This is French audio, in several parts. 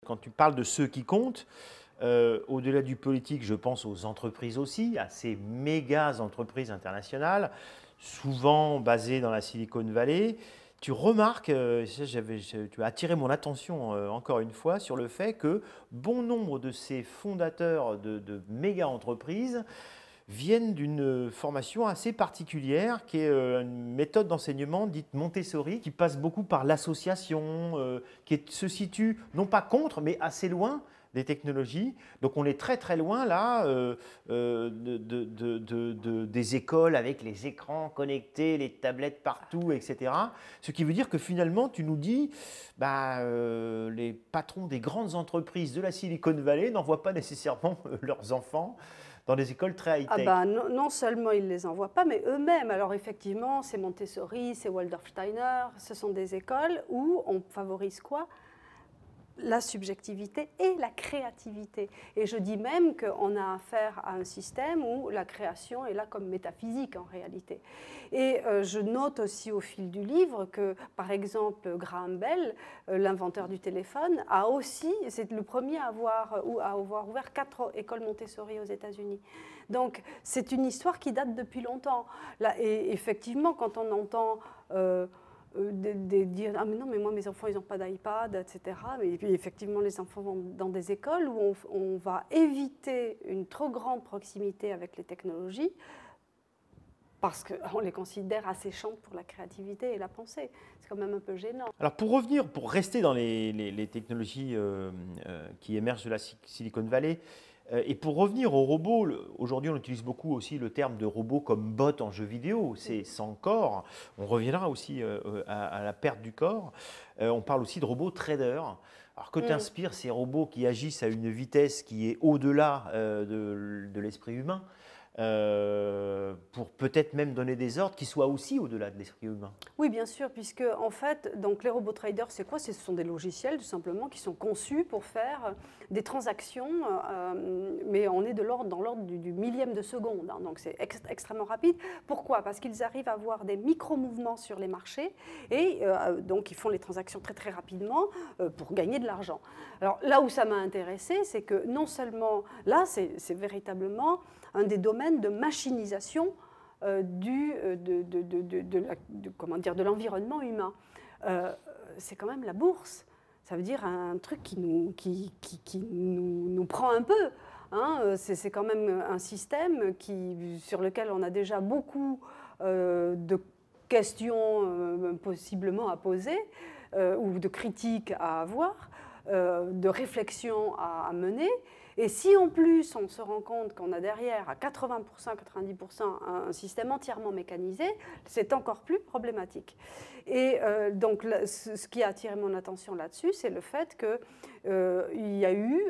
Quand tu parles de ceux qui comptent, au-delà du politique, je pense aux entreprises aussi, à ces méga entreprises internationales, souvent basées dans la Silicon Valley. Tu remarques, tu as attiré mon attention encore une fois sur le fait que bon nombre de ces fondateurs de méga entreprises viennent d'une formation assez particulière qui est une méthode d'enseignement dite Montessori qui passe beaucoup par l'association, se situe non pas contre mais assez loin des technologies. Donc on est très très loin là des écoles avec les écrans connectés, les tablettes partout, etc. Ce qui veut dire que finalement tu nous dis les patrons des grandes entreprises de la Silicon Valley n'envoient pas nécessairement leurs enfants dans des écoles très Ah high-tech. ben, non seulement ils ne les envoient pas, mais eux-mêmes. Alors effectivement, c'est Montessori, c'est Waldorf-Steiner, ce sont des écoles où on favorise quoi? La subjectivité et la créativité. Et je dis même qu'on a affaire à un système où la création est là comme métaphysique en réalité. Et je note aussi au fil du livre que, par exemple, Graham Bell, l'inventeur du téléphone, c'est le premier à avoir ouvert 4 écoles Montessori aux États-Unis. Donc c'est une histoire qui date depuis longtemps. Là, et effectivement, quand on entend dire ah mais non mais moi mes enfants ils n'ont pas d'iPad, etc. Et puis effectivement les enfants vont dans des écoles où on va éviter une trop grande proximité avec les technologies parce qu'on les considère asséchantes pour la créativité et la pensée. C'est quand même un peu gênant. Alors pour rester dans les technologies qui émergent de la Silicon Valley, et pour revenir aux robots, aujourd'hui on utilise beaucoup aussi le terme de robot comme bot en jeu vidéo, c'est sans corps. On reviendra aussi à la perte du corps. On parle aussi de robots traders. Alors que t'inspirent ces robots qui agissent à une vitesse qui est au-delà de l'esprit humain, pour peut-être même donner des ordres qui soient aussi au-delà de l'esprit humain? Oui, bien sûr, puisque en fait, donc les robots traders, c'est quoi? Ce sont des logiciels tout simplement qui sont conçus pour faire des transactions, mais on est dans l'ordre du millième de seconde, hein, donc c'est extrêmement rapide. Pourquoi? Parce qu'ils arrivent à avoir des micro-mouvements sur les marchés et donc ils font les transactions très très rapidement pour gagner de l'argent. Alors là où ça m'a intéressé, c'est que non seulement, là c'est véritablement un des domaines de machinisation de l'environnement humain. C'est quand même la bourse. Ça veut dire un truc qui nous prend un peu. Hein. C'est quand même un système sur lequel on a déjà beaucoup de questions possiblement à poser ou de critiques à avoir, de réflexions à mener. Et si en plus on se rend compte qu'on a derrière à 80%, 90% un système entièrement mécanisé, c'est encore plus problématique. Et donc ce qui a attiré mon attention là-dessus, c'est le fait qu'il y a eu...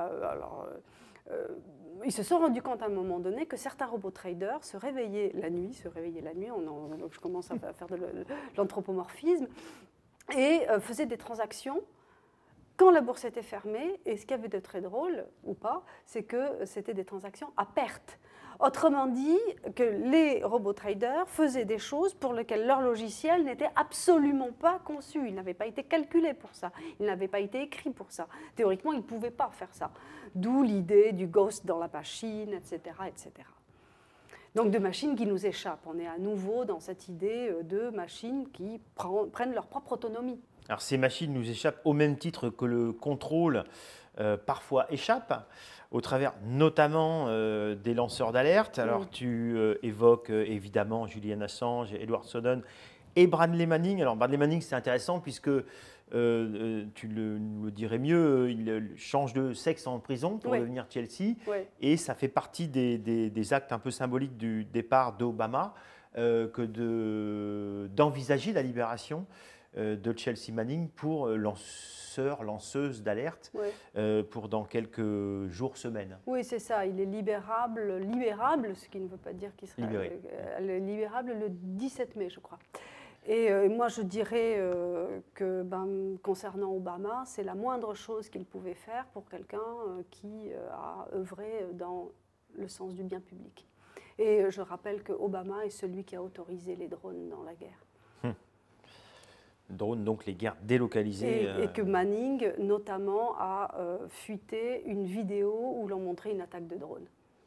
ils se sont rendus compte à un moment donné que certains robots traders se réveillaient la nuit, je commence à faire de l'anthropomorphisme, et faisaient des transactions quand la bourse était fermée. Et ce qui avait de très drôle, ou pas, c'est que c'était des transactions à perte. Autrement dit, que les robots traders faisaient des choses pour lesquelles leur logiciel n'était absolument pas conçu. Il n'avait pas été calculé pour ça. Il n'avait pas été écrit pour ça. Théoriquement, ils ne pouvaient pas faire ça. D'où l'idée du ghost dans la machine, etc., etc. Donc de machines qui nous échappent. On est à nouveau dans cette idée de machines qui prennent leur propre autonomie. Alors ces machines nous échappent au même titre que le contrôle parfois échappe, au travers notamment des lanceurs d'alerte. Alors tu évoques évidemment Julian Assange, Edward Snowden et Bradley Manning. Alors Bradley Manning, c'est intéressant puisque tu nous le dirais mieux, il change de sexe en prison pour devenir Chelsea. Et ça fait partie des actes un peu symboliques du départ d'Obama d'envisager la libération de Chelsea Manning pour lanceuse d'alerte pour dans quelques jours, semaines. Oui, c'est ça. Il est libérable, ce qui ne veut pas dire qu'il sera libérable le 17 mai, je crois. Et moi, je dirais que concernant Obama, c'est la moindre chose qu'il pouvait faire pour quelqu'un qui a œuvré dans le sens du bien public. Et je rappelle que Obama est celui qui a autorisé les drones dans la guerre. Drone, donc les guerres délocalisées. Et que Manning, notamment, a fuité une vidéo où l'on montrait une attaque de drone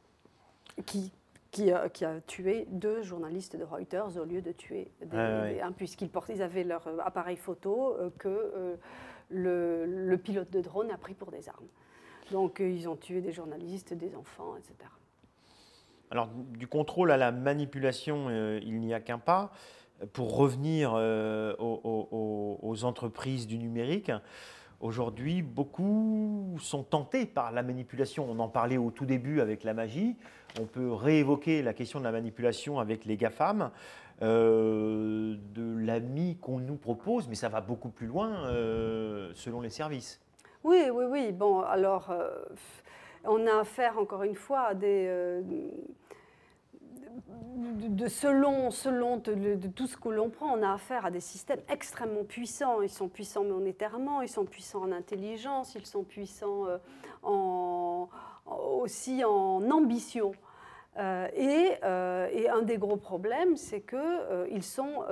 qui a tué 2 journalistes de Reuters au lieu de tuer puisqu'ils avaient leur appareil photo que le pilote de drone a pris pour des armes. Donc ils ont tué des journalistes, des enfants, etc. Alors du contrôle à la manipulation, il n'y a qu'un pas. Pour revenir aux entreprises du numérique, aujourd'hui, beaucoup sont tentés par la manipulation. On en parlait au tout début avec la magie. On peut réévoquer la question de la manipulation avec les GAFAM, de l'AMI qu'on nous propose, mais ça va beaucoup plus loin selon les services. Oui. Bon, alors, on a affaire, encore une fois, à des... selon de tout ce que l'on prend, on a affaire à des systèmes extrêmement puissants. Ils sont puissants monétairement, ils sont puissants en intelligence, ils sont puissants aussi en ambition. Et un des gros problèmes, c'est qu'ils sont,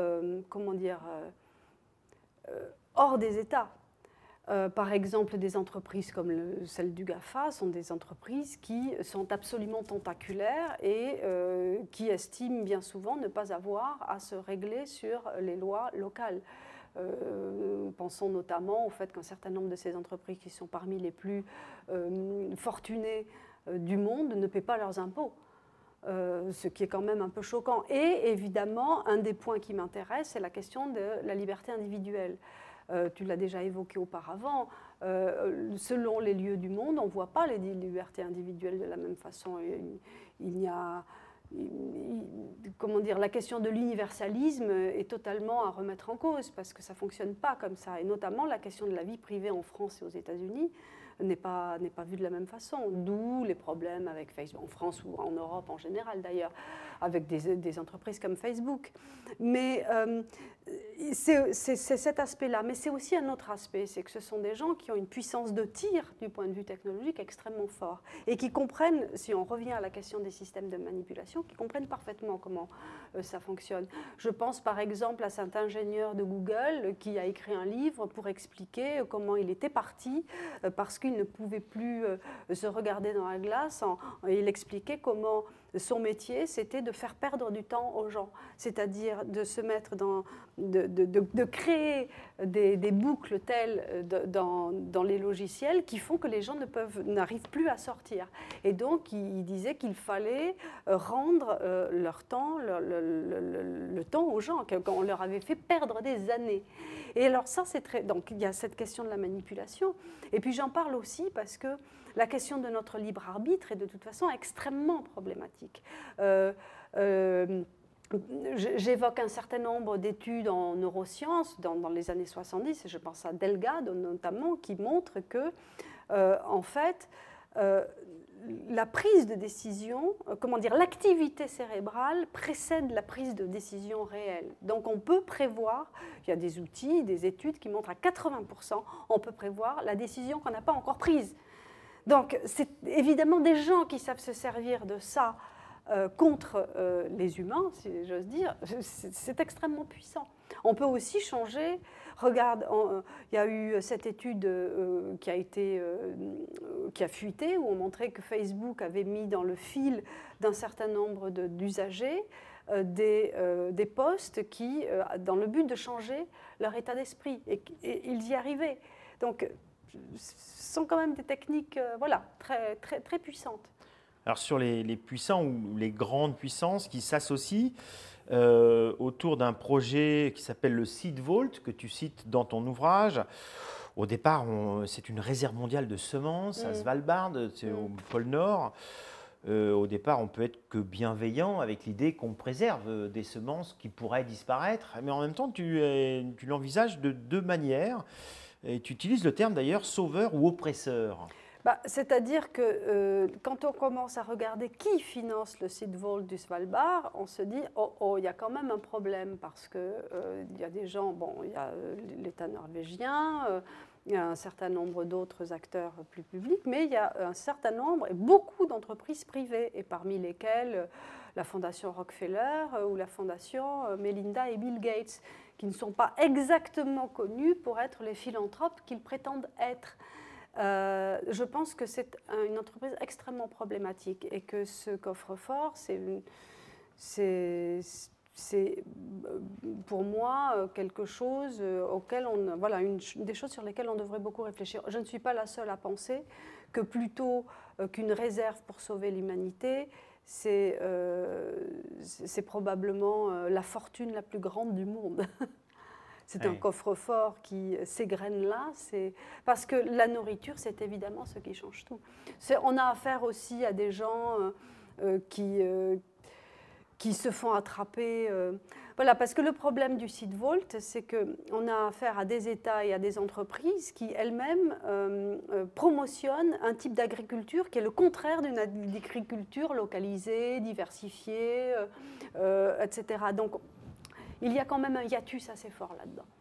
hors des États. Par exemple, des entreprises comme celle du GAFA sont des entreprises qui sont absolument tentaculaires et qui estiment bien souvent ne pas avoir à se régler sur les lois locales. Pensons notamment au fait qu'un certain nombre de ces entreprises qui sont parmi les plus fortunées du monde ne paient pas leurs impôts. Ce qui est quand même un peu choquant. Et évidemment, un des points qui m'intéresse, c'est la question de la liberté individuelle. Tu l'as déjà évoqué auparavant, selon les lieux du monde, on ne voit pas les libertés individuelles de la même façon. Il y a, comment dire, la question de l'universalisme est totalement à remettre en cause parce que ça ne fonctionne pas comme ça. Et notamment la question de la vie privée en France et aux États-Unis n'est pas vue de la même façon. D'où les problèmes avec Facebook, en France ou en Europe en général d'ailleurs, avec des entreprises comme Facebook. Mais c'est cet aspect-là. Mais c'est aussi un autre aspect, c'est que ce sont des gens qui ont une puissance de tir du point de vue technologique extrêmement fort et qui comprennent, si on revient à la question des systèmes de manipulation, qui comprennent parfaitement comment ça fonctionne. Je pense par exemple à cet ingénieur de Google qui a écrit un livre pour expliquer comment il était parti parce qu'il ne pouvait plus se regarder dans la glace. Il expliquait comment son métier, c'était de faire perdre du temps aux gens, c'est-à-dire de se mettre de créer des boucles telles dans les logiciels qui font que les gens n'arrivent plus à sortir. Et donc, il disait qu'il fallait rendre leur temps, le temps aux gens, qu'on leur avait fait perdre des années. Et alors ça, c'est très... Donc, il y a cette question de la manipulation. Et puis, j'en parle aussi parce que la question de notre libre arbitre est de toute façon extrêmement problématique. J'évoque un certain nombre d'études en neurosciences dans les années 70, et je pense à Delgado notamment, qui montrent que, en fait, la prise de décision, l'activité cérébrale précède la prise de décision réelle. Donc on peut prévoir, il y a des outils, des études qui montrent à 80%, on peut prévoir la décision qu'on n'a pas encore prise. Donc c'est évidemment des gens qui savent se servir de ça contre les humains, si j'ose dire, c'est extrêmement puissant. On peut aussi changer. Regarde, il y a eu cette étude qui a fuité, où on montrait que Facebook avait mis dans le fil d'un certain nombre d'usagers des posts qui, dans le but de changer leur état d'esprit, et ils y arrivaient. Donc, ce sont quand même des techniques très, très, très puissantes. Alors sur les puissants ou les grandes puissances qui s'associent autour d'un projet qui s'appelle le Seed Vault, que tu cites dans ton ouvrage. Au départ, c'est une réserve mondiale de semences à Svalbard, c'est au pôle Nord. Au départ, on peut être que bienveillant avec l'idée qu'on préserve des semences qui pourraient disparaître. Mais en même temps, tu l'envisages de 2 manières. Et tu utilises le terme d'ailleurs sauveur ou oppresseur. C'est-à-dire que quand on commence à regarder qui finance le Seed Vault du Svalbard, on se dit il y a quand même un problème parce que il y a des gens, il y a l'État norvégien, il y a un certain nombre d'autres acteurs plus publics, mais il y a un certain nombre et beaucoup d'entreprises privées, et parmi lesquelles la Fondation Rockefeller ou la Fondation Melinda et Bill Gates, qui ne sont pas exactement connus pour être les philanthropes qu'ils prétendent être. Je pense que c'est une entreprise extrêmement problématique et que ce coffre-fort, c'est pour moi quelque chose auquel voilà, des choses sur lesquelles on devrait beaucoup réfléchir. Je ne suis pas la seule à penser que plutôt qu'une réserve pour sauver l'humanité, c'est probablement la fortune la plus grande du monde. C'est un coffre-fort qui s'égrène là, parce que la nourriture, c'est évidemment ce qui change tout. On a affaire aussi à des gens qui se font attraper. Voilà, parce que le problème du site Volt, c'est qu'on a affaire à des États et à des entreprises qui elles-mêmes promotionnent un type d'agriculture qui est le contraire d'une agriculture localisée, diversifiée, etc. Donc, il y a quand même un hiatus assez fort là-dedans.